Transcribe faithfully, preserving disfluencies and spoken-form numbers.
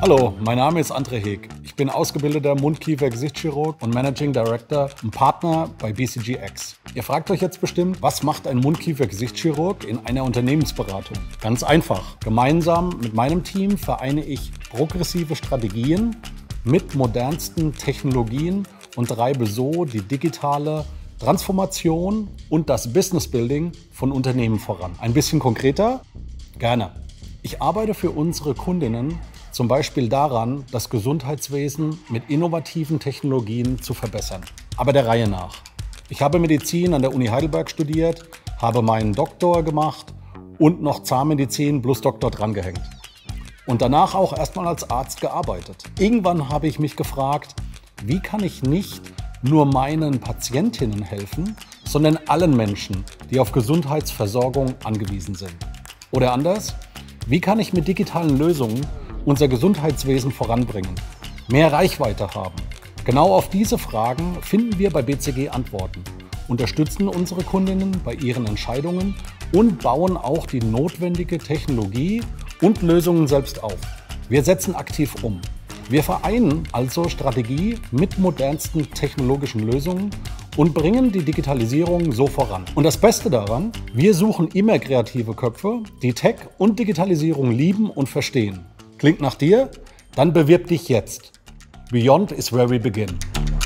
Hallo, mein Name ist André Heeg. Ich bin ausgebildeter Mund-Kiefer-Gesichtschirurg und Managing Director und Partner bei B C G X. Ihr fragt euch jetzt bestimmt, was macht ein Mund-Kiefer-Gesichtschirurg in einer Unternehmensberatung? Ganz einfach. Gemeinsam mit meinem Team vereine ich progressive Strategien mit modernsten Technologien und treibe so die digitale Transformation und das Business Building von Unternehmen voran. Ein bisschen konkreter? Gerne. Ich arbeite für unsere Kundinnen zum Beispiel daran, das Gesundheitswesen mit innovativen Technologien zu verbessern. Aber der Reihe nach. Ich habe Medizin an der Uni Heidelberg studiert, habe meinen Doktor gemacht und noch Zahnmedizin plus Doktor drangehängt. Und danach auch erstmal als Arzt gearbeitet. Irgendwann habe ich mich gefragt, wie kann ich nicht nur meinen Patientinnen helfen, sondern allen Menschen, die auf Gesundheitsversorgung angewiesen sind. Oder anders, wie kann ich mit digitalen Lösungen unser Gesundheitswesen voranbringen, mehr Reichweite haben? Genau auf diese Fragen finden wir bei B C G Antworten, unterstützen unsere Kundinnen bei ihren Entscheidungen und bauen auch die notwendige Technologie und Lösungen selbst auf. Wir setzen aktiv um. Wir vereinen also Strategie mit modernsten technologischen Lösungen und bringen die Digitalisierung so voran. Und das Beste daran, wir suchen immer kreative Köpfe, die Tech und Digitalisierung lieben und verstehen. Klingt nach dir? Dann bewirb dich jetzt. Beyond is where we begin.